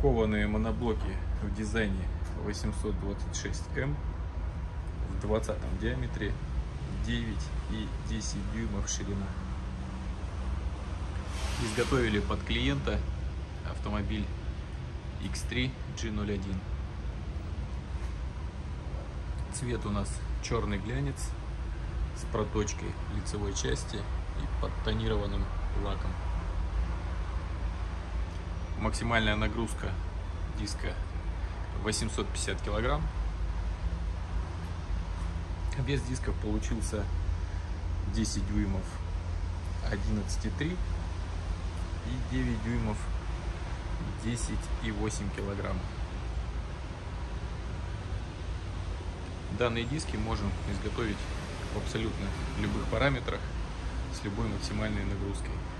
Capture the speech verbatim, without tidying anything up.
Кованые моноблоки в дизайне восемьсот двадцать шесть эм в двадцатом диаметре, девять и десять дюймов ширина. Изготовили под клиента автомобиль икс три джи ноль один. Цвет у нас черный глянец с проточкой лицевой части и подтонированным лаком. Максимальная нагрузка диска восемьсот пятьдесят килограмм. Вес дисков получился десять дюймов одиннадцать и три и девять дюймов десять и восемь килограмм. Данные диски можем изготовить в абсолютно любых параметрах с любой максимальной нагрузкой.